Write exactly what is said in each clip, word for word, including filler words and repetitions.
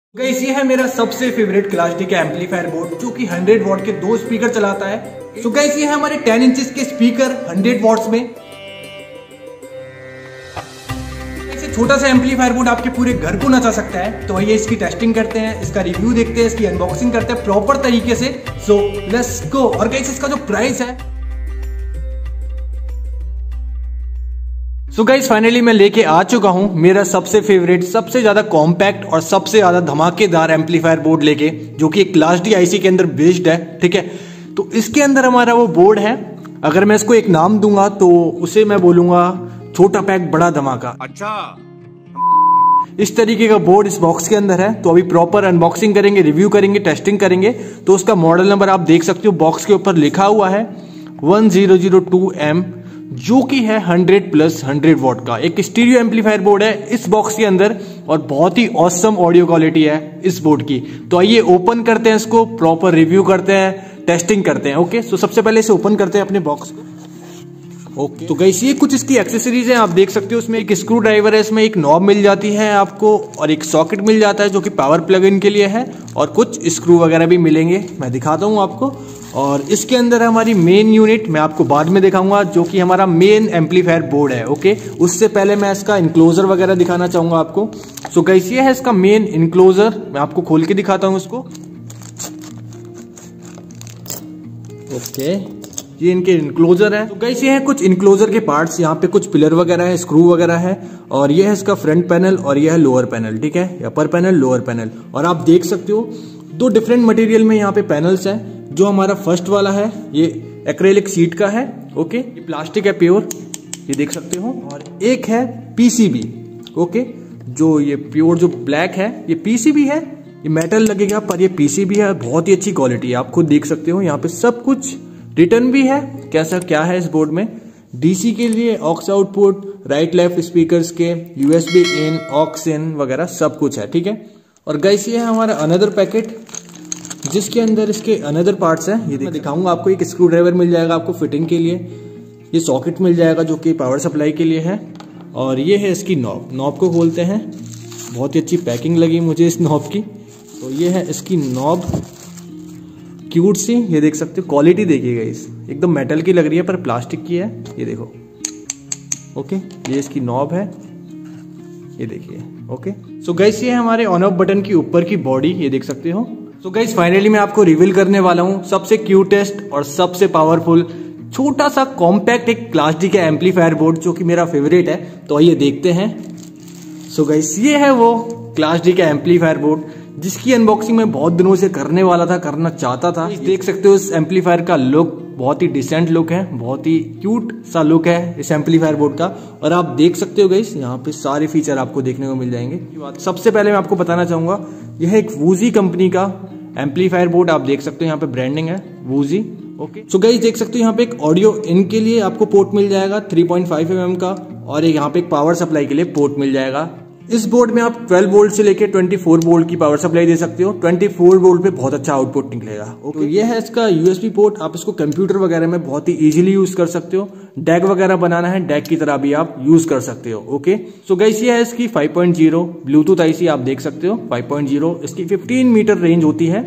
Guys ये है मेरा सबसे फेवरेट क्लास डी का एम्पलीफायर बोर्ड जो कि हंड्रेड वॉट के दो स्पीकर चलाता है। सो गाइस ये है हमारे टेन इंचेस के स्पीकर हंड्रेड वॉट्स में। ऐसे छोटा सा एम्पलीफायर बोर्ड आपके पूरे घर को नचा सकता है। तो आइए इसकी टेस्टिंग करते हैं, इसका रिव्यू देखते हैं, इसकी अनबॉक्सिंग करते हैं प्रॉपर तरीके से। So let's go. और गाइस इसका जो प्राइस है, सो गाइस फाइनली मैं लेके आ चुका हूं मेरा सबसे फेवरेट, सबसे ज्यादा कॉम्पैक्ट और सबसे ज्यादा धमाकेदार एम्पलीफायर बोर्ड लेके, जो कि एक क्लास डी आईसी के अंदर बेस्ड है। ठीक है, तो इसके अंदर हमारा वो बोर्ड है। अगर मैं इसको एक नाम दूंगा तो उसे मैं बोलूंगा छोटा पैक बड़ा धमाका। अच्छा, इस तरीके का बोर्ड इस बॉक्स के अंदर है। तो अभी प्रॉपर अनबॉक्सिंग करेंगे, रिव्यू करेंगे, टेस्टिंग करेंगे। तो उसका मॉडल नंबर आप देख सकते हो, बॉक्स के ऊपर लिखा हुआ है one zero zero two M, जो कि है हंड्रेड प्लस हंड्रेड वॉट का एक स्टीरियो एम्पलीफायर बोर्ड है इस बॉक्स के अंदर। और बहुत ही ऑसम ऑडियो क्वालिटी है इस बोर्ड की। तो आइए ओपन करते हैं इसको, प्रॉपर रिव्यू करते हैं, टेस्टिंग करते हैं। ओके, तो सबसे पहले इसे ओपन करते हैं अपने बॉक्स को। ओके, तो गाइस ये कुछ इसकी एक्सेसरीज हैं, आप देख सकते हो। इसमें एक स्क्रू ड्राइवर है, इसमें एक नॉब मिल जाती है आपको, और एक सॉकेट मिल जाता है जो कि पावर प्लग इन के लिए है, और कुछ स्क्रू वगैरह भी मिलेंगे, मैं दिखाता हूं आपको। और इसके अंदर है हमारी मेन यूनिट, मैं आपको बाद में दिखाऊंगा, जो कि हमारा मेन एम्पलीफायर बोर्ड है। ओके, उससे पहले मैं इसका इनक्लोजर वगैरह दिखाना चाहूंगा आपको। सो गाइस ये है इसका मेन इनक्लोजर, मैं आपको खोल के दिखाता हूं इसको। ओके, ये इनके इनक्लोजर है। तो गाइस ये है कुछ इनक्लोजर के पार्ट्स, यहाँ पे कुछ पिलर वगैरह है, स्क्रू वगैरह है, और ये है इसका फ्रंट पैनल, और ये है लोअर पैनल। ठीक है, अपर पैनल, लोअर पैनल। और आप देख सकते हो दो डिफरेंट मटेरियल में यहाँ पे पैनल्स हैं। जो हमारा फर्स्ट वाला है ये एक्रेलिक शीट का है। ओके, ये प्लास्टिक है प्योर, ये देख सकते हो। और एक है पीसीबी। ओके, जो ये प्योर जो ब्लैक है ये पीसीबी है, ये मेटल लगेगा पर ये पीसीबी है, बहुत ही अच्छी क्वालिटी है, आप खुद देख सकते हो। यहाँ पे सब कुछ रिटर्न भी है कैसा क्या है इस बोर्ड में। डीसी के लिए aux output, right left speakers के, यूएसबी इन, ऑक्स इन वगैरह सब कुछ है। ठीक है, और गाइस ये है हमारा अनदर पैकेट, जिसके अंदर इसके अनदर पार्ट्स हैं। ये मैं दिखाऊंगा आपको। एक स्क्रू ड्राइवर मिल जाएगा आपको फिटिंग के लिए, ये सॉकेट मिल जाएगा जो कि पावर सप्लाई के लिए है, और ये है इसकी नॉब। नॉब को खोलते हैं, बहुत ही अच्छी पैकिंग लगी मुझे इस नॉब की। तो ये है इसकी नॉब, क्यूट सी, ये देख सकते हो। क्वालिटी देखिएगा, इस एकदम मेटल की लग रही है पर प्लास्टिक की है, ये देखो। ओके, ये इसकी नॉब है, ये देखिए। ओके, सो गाइस ये है हमारे ऑन ऑफ बटन की ऊपर की बॉडी, ये देख सकते हो। सो गाइस फाइनली मैं आपको रिवील करने वाला हूं सबसे क्यूटेस्ट और सबसे पावरफुल छोटा सा कॉम्पैक्ट एक क्लास डी का एम्पलीफायर बोर्ड, जो कि मेरा फेवरेट है। तो आइए देखते हैं। सो गाइस ये है वो क्लास डी का एम्पलीफायर बोर्ड जिसकी अनबॉक्सिंग मैं बहुत दिनों से करने वाला था, करना चाहता था। देख सकते हो इस एम्पलीफायर का लुक, बहुत ही डिसेंट लुक है, बहुत ही क्यूट सा लुक है इस एम्पलीफायर बोर्ड का। और आप देख सकते हो गाइस यहाँ पे सारे फीचर आपको देखने को मिल जाएंगे। सबसे पहले मैं आपको बताना चाहूंगा, यह एक वूजी कंपनी का एम्पलीफायर बोर्ड, आप देख सकते हो यहाँ पे ब्रांडिंग है वूजी। ओके, सो गाइस देख सकते हो यहाँ पे एक ऑडियो इन के लिए आपको पोर्ट मिल जाएगा three point five M M का, और एक यहाँ पे एक पावर सप्लाई के लिए पोर्ट मिल जाएगा। इस बोर्ड में आप ट्वेल्व वोल्ट से लेके ट्वेंटी फोर वोल्ट की पावर सप्लाई दे सकते हो। ट्वेंटी फोर वोल्ट पे बहुत अच्छा आउटपुट निकलेगा। ओके, तो ये है इसका यूएसबी पोर्ट, आप इसको कंप्यूटर वगैरह में बहुत ही इजीली यूज कर सकते हो। डैक वगैरह बनाना है, डैक की तरह भी आप यूज कर सकते हो। ओके, सो गाइस ये है इसकी five point zero Bluetooth IC, आप देख सकते हो फाइव पॉइंट जीरो, इसकी फिफ्टीन मीटर रेंज होती है।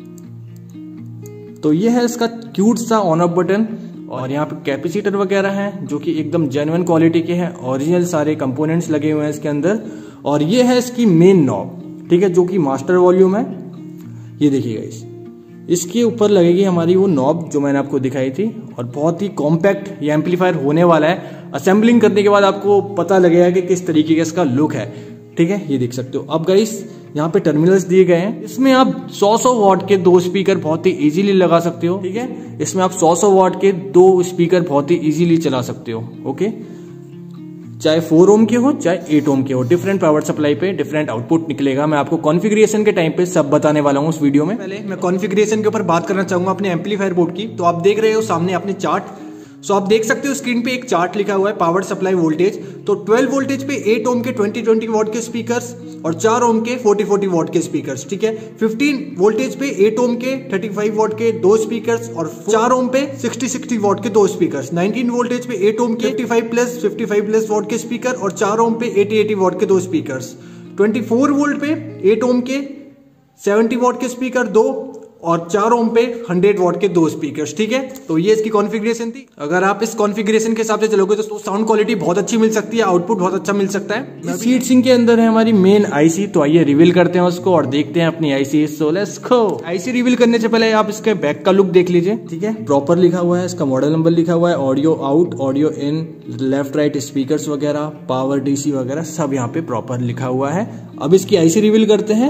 तो ये है इसका क्यूट सा ऑन ऑफ बटन, और यहाँ पे कैपेसिटर वगैरह है जो कि एकदम जेन्युइन क्वालिटी के हैं, ओरिजिनल सारे कंपोनेंट्स लगे हुए हैं इसके अंदर। और ये है इसकी मेन नॉब, ठीक है, जो कि मास्टर वॉल्यूम है, ये देखिएगा। इस इसके ऊपर लगेगी हमारी वो नॉब जो मैंने आपको दिखाई थी। और बहुत ही कॉम्पैक्ट ये एम्पलीफायर होने वाला है। असेंबलिंग करने के बाद आपको पता लगेगा कि किस तरीके का इसका लुक है। ठीक है, ये देख सकते हो। अब गाइस यहाँ पे टर्मिनल्स दिए गए हैं, इसमें आप सौ सौ वॉट के दो स्पीकर बहुत ही इजीली लगा सकते हो। ठीक है, इसमें आप सौ सौ वॉट के दो स्पीकर बहुत ही इजीली चला सकते हो। ओके, चाहे फोर ओम के हो चाहे एट ओम के हो, डिफरेंट पावर सप्लाई पे डिफरेंट आउटपुट निकलेगा। मैं आपको कॉन्फ़िगरेशन के टाइम पे सब बताने वाला हूँ उस वीडियो में। पहले मैं कॉन्फ़िगरेशन के ऊपर बात करना चाहूंगा अपने एम्पलीफायर बोर्ड की। तो आप देख रहे हो सामने अपने चार्ट। सो आप देख सकते हो स्क्रीन पे एक चार्ट लिखा हुआ है पावर सप्लाई वोल्टेज। तो ट्वेल्व वोल्टेज पे एट ओम के ट्वेंटी ट्वेंटी वॉट के स्पीकर्स, और चार ओम के फोर्टी फोर्टी वॉट के स्पीकर्स। ठीक है, फिफ्टीन वोल्टेज पे एट ओम के थर्टी फाइव वॉट के दो स्पीकर्स, और चार ओम पे सिक्सटी सिक्सटी वॉट के दो स्पीकर्स। नाइनटीन वोल्टेज पे एट ओम के fifty five plus fifty five plus watt के स्पीकर, और चार ओम पे एटी एटी वॉट के दो स्पीकर्स। ट्वेंटी फोर वोल्ट पे एट ओम के सेवेंटी वॉट के स्पीकर दो और चार ओम पे हंड्रेड वॉट के दो स्पीकर्स, ठीक है। तो ये इसकी कॉन्फ़िगरेशन थी। अगर आप इस कॉन्फ़िगरेशन के हिसाब से चलोगे तो साउंड क्वालिटी बहुत अच्छी मिल सकती है, आउटपुट बहुत अच्छा मिल सकता है। इस हीट सिंक के अंदर है हमारी मेन आईसी, तो आइए रिवील करते हैं उसको और देखते हैं अपनी IC. So let's go. IC reveal करने से पहले आप इसके बैक का लुक देख लीजिए, ठीक है। प्रॉपर लिखा हुआ है, इसका मॉडल नंबर लिखा हुआ है, audio out, audio in, left right speakers वगैरह, पावर डीसी वगैरह सब यहाँ पे प्रॉपर लिखा हुआ है। अब इसकी आईसी रिवील करते हैं।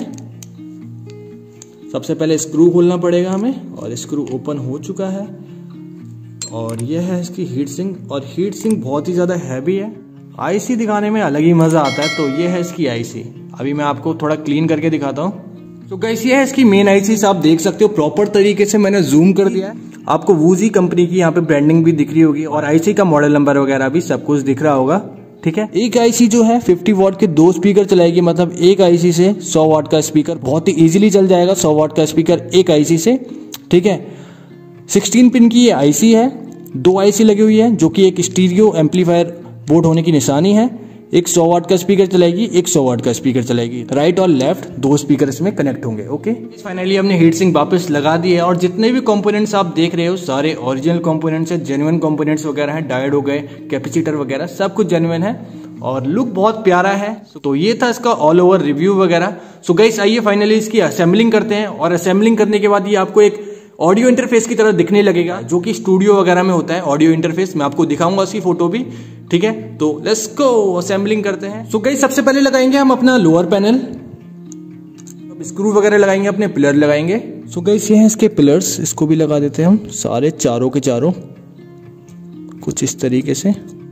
सबसे पहले स्क्रू खोलना पड़ेगा हमें और स्क्रू ओपन हो चुका है। और यह है इसकी हीट सिंक, और हीट सिंक बहुत ही ज्यादा हैवी है। आईसी दिखाने में अलग ही मजा आता है। तो ये है इसकी आईसी। अभी मैं आपको थोड़ा क्लीन करके दिखाता हूँ। तो गाइस ये है इसकी मेन आईसी, आप देख सकते हो प्रॉपर तरीके से मैंने जूम कर दिया है। आपको वूजी कंपनी की यहाँ पे ब्रांडिंग भी दिख रही होगी और आईसी का मॉडल नंबर वगैरह भी सब कुछ दिख रहा होगा, ठीक है। एक आईसी जो है पचास वाट के दो स्पीकर चलाएगी, मतलब एक आईसी से सौ वाट का स्पीकर बहुत ही इजीली चल जाएगा। सौ वाट का स्पीकर एक आईसी से, ठीक है। सोलह पिन की ये आईसी है, दो आईसी लगी हुई है जो कि एक स्टीरियो एम्पलीफायर बोर्ड होने की निशानी है। एक सौ वाट का स्पीकर चलाएगी, एक सौ वाट का स्पीकर चलाएगी। राइट और लेफ्ट दो स्पीकर इसमें कनेक्ट होंगे, ओके। फाइनली हमने हीट सिंक वापस लगा दी है और जितने भी कंपोनेंट्स आप देख रहे हो सारे ओरिजिनल कंपोनेंट्स है, जेन्युइन कंपोनेंट्स वगैरह हैं, डायोड हो गए, कैपेसिटर वगैरह सब कुछ जेन्युइन है और लुक बहुत प्यारा है। तो ये था इसका ऑल ओवर रिव्यू वगैरह। सो गाइस आइए फाइनली इसकी असेंबलिंग करते हैं और असेंबलिंग करने के बाद ये आपको एक ऑडियो इंटरफेस की तरह दिखने लगेगा जो कि स्टूडियो वगैरह में होता है। ऑडियो इंटरफेस मैं आपको दिखाऊंगा उसकी फोटो भी, ठीक है। तो लेट्स गो असेंबलिंग करते हैं। सो गाइस सबसे पहले लगाएंगे हम अपना लोअर पैनल, अब स्क्रू वगैरह लगाएंगे, अपने पिलर लगाएंगे। सो गाइस ये हैं इसके पिलर्स, इसको भी लगा देते हैं हम सारे चारों के चारों कुछ इस तरीके से।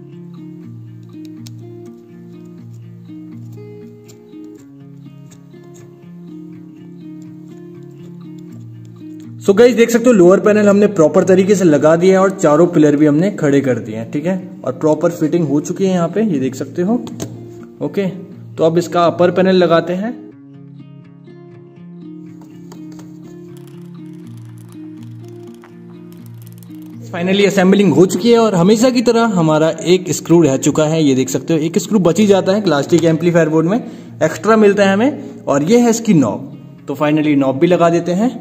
सो so गाइस देख सकते हो लोअर पैनल हमने प्रॉपर तरीके से लगा दिया है और चारों पिलर भी हमने खड़े कर दिए हैं, ठीक है। और प्रॉपर फिटिंग हो चुकी है यहाँ पे, ये देख सकते हो, ओके। तो अब इसका अपर पैनल लगाते हैं। फाइनली असेंबलिंग हो चुकी है और हमेशा की तरह हमारा एक स्क्रू रह चुका है, ये देख सकते हो। एक स्क्रू बच ही जाता है प्लास्टिक एम्पलीफायर बोर्ड में, एक्स्ट्रा मिलता है हमें, और ये है इसकी नॉब। तो फाइनली नॉब भी लगा देते हैं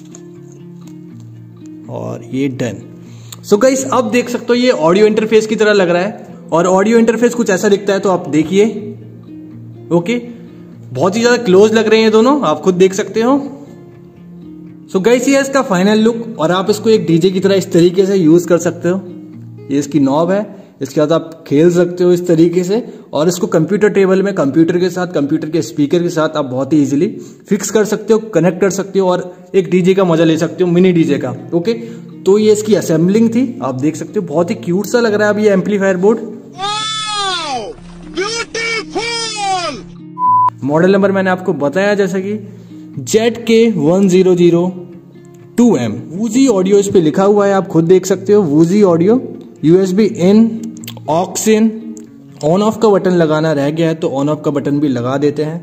और ये डन। सो गाइस अब देख सकते हो ये ऑडियो इंटरफेस की तरह लग रहा है और ऑडियो इंटरफेस कुछ ऐसा दिखता है, तो आप देखिए, ओके। बहुत ही ज्यादा क्लोज लग रहे हैं दोनों, आप खुद देख सकते हो। सो गाइस ये इसका फाइनल लुक, और आप इसको एक डीजे की तरह इस तरीके से यूज कर सकते हो। ये इसकी नॉब है, इसके साथ आप खेल सकते हो इस तरीके से, और इसको कंप्यूटर टेबल में कंप्यूटर के साथ, कंप्यूटर के स्पीकर के साथ आप बहुत ही इजीली फिक्स कर सकते हो, कनेक्ट कर सकते हो और एक डीजे का मजा ले सकते हो, मिनी डीजे का, ओके। तो ये इसकी असेंबलिंग थी, आप देख सकते हो बहुत ही क्यूट सा लग रहा है अब ये एम्पलीफायर बोर्ड। मॉडल नंबर मैंने आपको बताया जैसा कि Z K one zero zero two M. Wuzhi audio इस पे लिखा हुआ है, आप खुद देख सकते हो। Wuzhi audio, USB in, aux in, on off का बटन लगाना रह गया है तो ऑन ऑफ का बटन भी लगा देते हैं।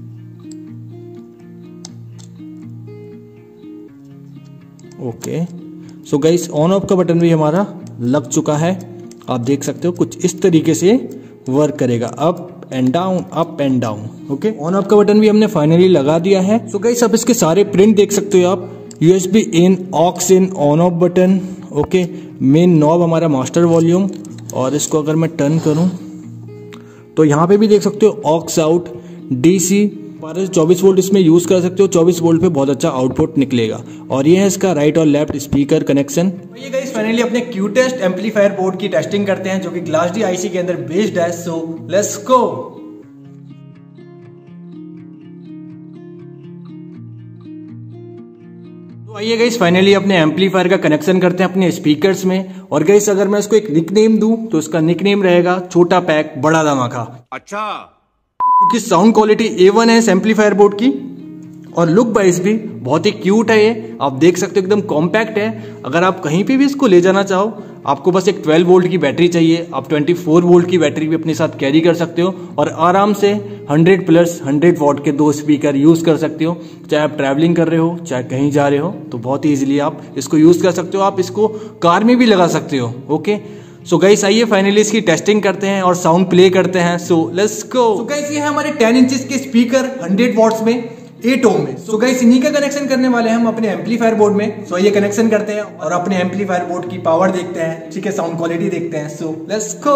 Okay, so guys on off का बटन भी हमारा लग चुका है, आप देख सकते हो कुछ इस तरीके से वर्क करेगा, up and down, up and down. Okay, on off का बटन भी हमने फाइनली लगा दिया है। सो गाइस अब इसके सारे प्रिंट देख सकते हो आप, USB in, aux in, on off button, okay. Main knob हमारा मास्टर वॉल्यूम, और इसको अगर मैं टर्न करूं तो यहाँ पे भी देख सकते हो ऑक्स आउट, डीसी, बारह से चौबीस वोल्ट इसमें यूज कर सकते हो। चौबीस वोल्ट पे बहुत अच्छा आउटपुट निकलेगा। और ये है इसका राइट और लेफ्ट स्पीकर कनेक्शन। ये गाइस फाइनली अपने क्यूटेस्ट एम्पलीफायर बोर्ड की टेस्टिंग करते हैं जो कि ग्लास डी आईसी के अंदर बेस्ड है। So let's go. तो आइए गाइस फाइनली अपने एम्पलीफायर का कनेक्शन करते हैं अपने स्पीकर्स में। और गाइस अगर मैं इसको एक निकनेम दूं तो इसका निकनेम रहेगा छोटा पैक बड़ा धमाका। अच्छा, क्योंकि साउंड क्वालिटी ए वन है इस एम्पलीफायर बोर्ड की, और लुक वाइज भी बहुत ही क्यूट है ये, आप देख सकते हो एकदम कॉम्पैक्ट है। अगर आप कहीं पे भी इसको ले जाना चाहो, आपको बस एक ट्वेल्व वोल्ट की बैटरी चाहिए, आप ट्वेंटी फोर वोल्ट की बैटरी भी अपने साथ कैरी कर सकते हो और आराम से हंड्रेड प्लस हंड्रेड वॉट के दो स्पीकर यूज कर सकते हो। चाहे आप ट्रैवलिंग कर रहे हो, चाहे कहीं जा रहे हो, तो बहुत ही इजीली आप इसको यूज कर सकते हो। आप इसको कार में भी लगा सकते हो। ओके, सो गाइस आइए फाइनली इसकी टेस्टिंग करते हैं और साउंड प्ले करते हैं। So let's go. So guys ये है हमारे टेन इंचेस के स्पीकर हंड्रेड वॉट्स में, एट ओम में। सो गाइस इन्हीं का कनेक्शन करने वाले हैं हम अपने एम्पलीफायर बोर्ड में। सो ये कनेक्शन करते हैं और अपने एम्पलीफायर बोर्ड की पावर देखते हैं, ठीक है, साउंड क्वालिटी देखते हैं। So let's go.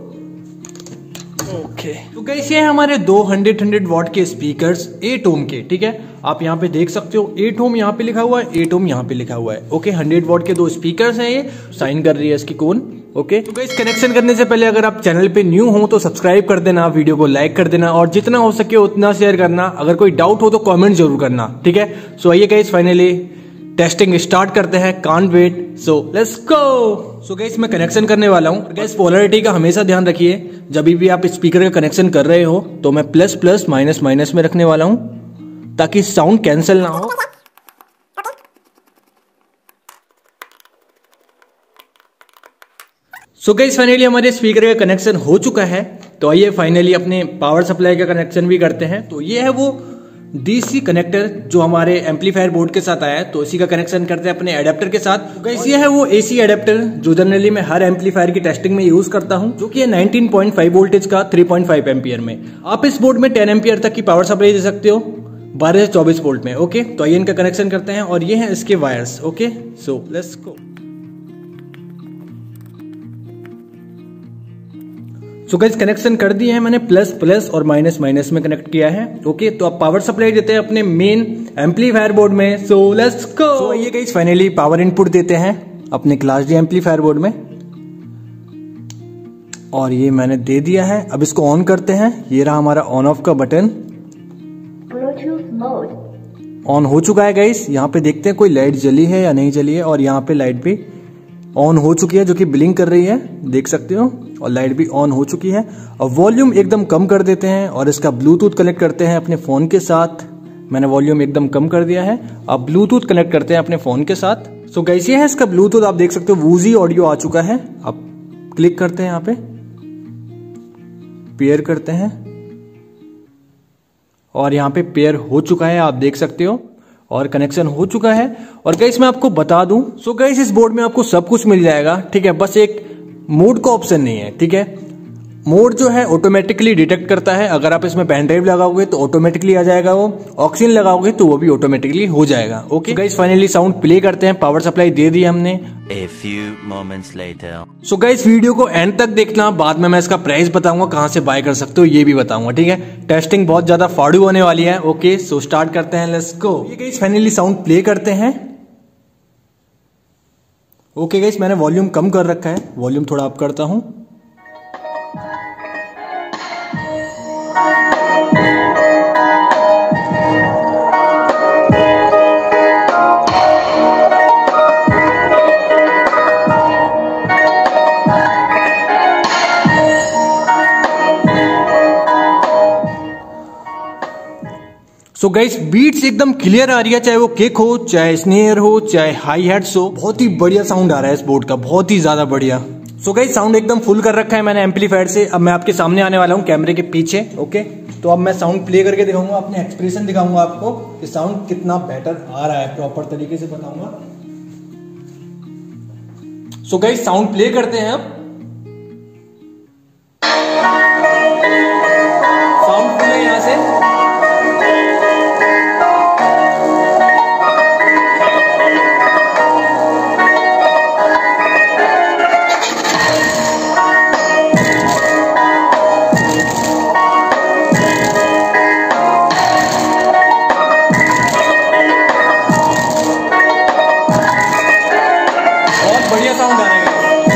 ओके तो गाइस ये हमारे दो हंड्रेड हंड्रेड वॉट के स्पीकर्स एट ओम के, ठीक है, आप यहाँ पे देख सकते हो एट ओम यहाँ पे लिखा हुआ है, एट ओम यहाँ पे लिखा हुआ है। ओके हंड्रेड वॉट के दो स्पीकर्स हैं, ये साइन कर रही है इसकी कौन। ओके तो गाइस कनेक्शन करने से पहले अगर आप चैनल पे न्यू हो तो सब्सक्राइब कर देना, वीडियो को लाइक कर देना और जितना हो सके उतना शेयर करना। अगर कोई डाउट हो तो कमेंट जरूर करना, ठीक है। सो आइए गाइस फाइनली टेस्टिंग स्टार्ट करते हैं, can't wait, so let's go. So guys मैं कनेक्शन करने वाला हूँ। गाइस पोलैरिटी का हमेशा ध्यान रखिए, जब भी आप स्पीकर का कनेक्शन कर रहे हो तो मैं प्लस प्लस माइनस माइनस में रखने वाला हूँ ताकि साउंड कैंसिल ना हो। सो गाइस फाइनली हमारे स्पीकर का कनेक्शन हो चुका है। तो आइए फाइनली अपने पावर सप्लाई का कनेक्शन भी करते हैं। तो ये है वो डीसी कनेक्टर जो हमारे एम्पलीफायर बोर्ड के साथ आया है, तो इसी का कनेक्शन करते हैं अपने एडेप्टर के साथ। तो गाइस ये है वो एसी एडेप्टर जो जनरली मैं हर एम्पलीफायर की टेस्टिंग में यूज करता हूं, जो कि है नाइनटीन पॉइंट फाइव वोल्टेज का थ्री पॉइंट फाइव एम्पियर में। आप इस बोर्ड में टेन एम्पियर तक की पावर सप्लाई दे सकते हो बारह से चौबीस वोल्ट में। ओके तो आइए इनका कनेक्शन करते हैं और ये है इसके wires. Okay so let's go. So guys connection कर दिए हैं मैंने, प्लस प्लस और माइनस माइनस में कनेक्ट किया है। ओके तो अब पावर सप्लाई देते हैं अपने मेन एम्पलीफायर बोर्ड में। सो लेट्स गो। सो आइए गाइस फाइनली पावर इनपुट देते हैं अपने क्लास डी एम्पलीफायर बोर्ड में और ये मैंने दे दिया है। अब इसको ऑन करते हैं। ये रहा हमारा ऑन ऑफ का बटन, ऑन हो चुका है गाइस। यहाँ पे देखते हैं कोई लाइट जली है या नहीं जली है और यहाँ पे लाइट भी ऑन हो चुकी है जो कि ब्लिंक कर रही है, देख सकते हो, और लाइट भी ऑन हो चुकी है। और वॉल्यूम एकदम कम कर देते हैं और इसका ब्लूटूथ कनेक्ट करते हैं अपने फोन के साथ। मैंने वॉल्यूम एकदम कम कर दिया है। अब ब्लूटूथ कनेक्ट करते हैं अपने फोन के साथ। सो गाइस ये है इसका ब्लूटूथ, आप देख सकते हो वूजी ऑडियो आ चुका है। अब क्लिक करते हैं यहाँ पे, पेयर करते हैं और यहाँ पे पेयर हो चुका है, आप देख सकते हो, और कनेक्शन हो चुका है। और गाइस मैं आपको बता दूं, सो गाइस इस बोर्ड में आपको सब कुछ मिल जाएगा, ठीक है, बस एक मोड का ऑप्शन नहीं है, ठीक है। मोड जो है ऑटोमेटिकली डिटेक्ट करता है। अगर आप इसमें पेन ड्राइव लगाओगे तो ऑटोमेटिकली आ जाएगा, वो ऑक्सीजन लगाओगे तो वो भी ऑटोमेटिकली हो जाएगा। Okay guys finally sound play करते हैं, पावर सप्लाई दे दी हमने। A few moments later. So guys video को एंड तक देखना, बाद में मैं इसका प्राइस बताऊंगा, कहां से बाय कर सकते हो ये भी बताऊंगा, ठीक है। टेस्टिंग बहुत ज्यादा फाड़ू होने वाली है। ओके सो स्टार्ट करते हैं, लेट्स गो। ये गाइस फाइनली साउंड प्ले करते हैं। ओके गाइस मैंने वॉल्यूम कम कर रखा है, वॉल्यूम थोड़ा अप करता हूं। सो गाइस बीट्स एकदम क्लियर आ रही है, चाहे वो किक हो, चाहे स्नेयर हो, चाहे हाई हैट्स हो। बहुत ही बढ़िया साउंड आ रहा है इस बोर्ड का, बहुत ही ज्यादा बढ़िया। सो गाइस साउंड एकदम फुल कर रखा है मैंने एम्पलीफायर से। अब मैं आपके सामने आने वाला हूँ कैमरे के पीछे। ओके तो अब मैं साउंड प्ले करके दिखाऊंगा, अपने एक्सप्रेशन दिखाऊंगा आपको कि साउंड कितना बेटर आ रहा है, प्रॉपर तरीके से बताऊंगा। सो गाइस साउंड प्ले करते हैं, अब साउंड फुल है यहाँ से। बढ़िया साउंड आ रहा है।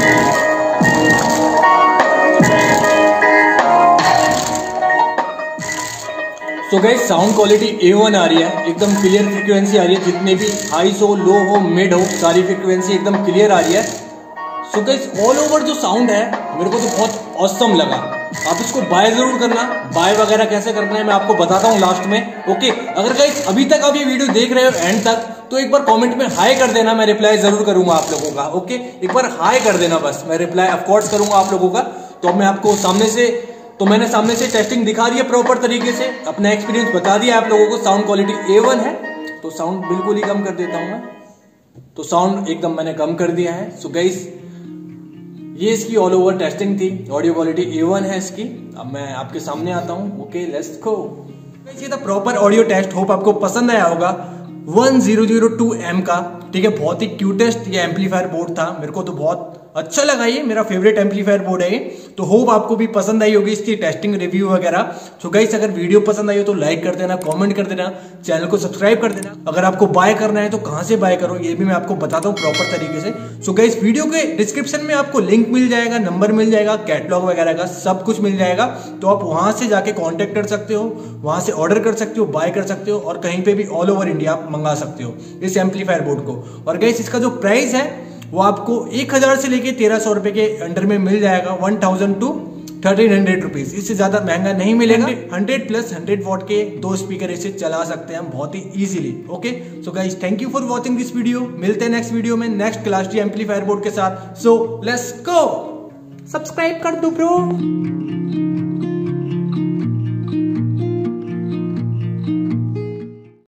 So guys sound quality A one आ रही है, एकदम क्लियर फ्रीक्वेंसी आ रही है, जितने भी हाई हो, लो हो, मिड हो, सारी फ्रीक्वेंसी एकदम क्लियर आ रही है। सो गाइस ऑल ओवर जो साउंड है मेरे को तो बहुत ऑसम लगा। आप इसको बाय जरूर करना, बाय वगैरह कैसे करना है मैं आपको बताता हूँ लास्ट में। ओके अगर गाइस अभी तक आप ये वीडियो देख रहे हो एंड तक, तो एक बार कमेंट में हाई कर देना, मैं रिप्लाई जरूर करूंगा आप लोगों का। ओके एक बार हाई कर देना, बस मैं रिप्लाई ऑफ कोर्स करूंगा आप लोगों का। तो मैं आपको सामने से, तो मैंने सामने से टेस्टिंग दिखा दी है प्रॉपर तरीके से, अपना एक्सपीरियंस बता दिया आप लोगों को। साउंड क्वालिटी ए वन है, तो साउंड बिल्कुल ही कम कर देता हूं मैं। तो साउंड एकदम मैंने कम कर दिया है। सो गाइस ये इसकी ऑल ओवर टेस्टिंग थी, ऑडियो क्वालिटी ए वन है इसकी। अब मैं आपके सामने आता हूं। Okay let's go. ये था प्रॉपर ऑडियो टेस्ट, होप आपको पसंद आया होगा। One zero zero two M का, ठीक है, बहुत ही क्यूटेस्ट ये एम्पलीफायर बोर्ड था, मेरे को तो बहुत अच्छा लगा, ये मेरा फेवरेट एम्पलीफायर बोर्ड है। तो होप आपको भी पसंद आई होगी इसकी टेस्टिंग रिव्यू वगैरह। सो गाइस अगर वीडियो पसंद आई हो तो लाइक कर देना, कमेंट कर देना, चैनल को सब्सक्राइब कर देना। अगर आपको बाय करना है तो कहां से बाय करो ये भी मैं आपको बताता हूँ प्रॉपर तरीके से। सो गाइस वीडियो के डिस्क्रिप्शन में आपको लिंक मिल जाएगा, नंबर मिल जाएगा, कैटलॉग वगैरह का सब कुछ मिल जाएगा। तो आप वहां से जाके कॉन्टेक्ट कर सकते हो, वहां से ऑर्डर कर सकते हो, बाय कर सकते हो और कहीं पे भी ऑल ओवर इंडिया आप मंगा सकते हो इस एम्पलीफायर बोर्ड को। और गाइस इसका जो प्राइस है वो आपको एक हजार से लेके तेरह सौ रुपए के अंडर में मिल जाएगा, one thousand to thirteen hundred rupees, इससे ज्यादा महंगा नहीं मिलेगा। हंड्रेड प्लस हंड्रेड वॉट के दो स्पीकर इसे चला सकते हैं हम बहुत ही easily. Okay so guys thank you for watching this video, मिलते हैं नेक्स्ट वीडियो में next class D amplifier board के साथ। सो लेट्स गो, सब्सक्राइब कर दो ब्रो।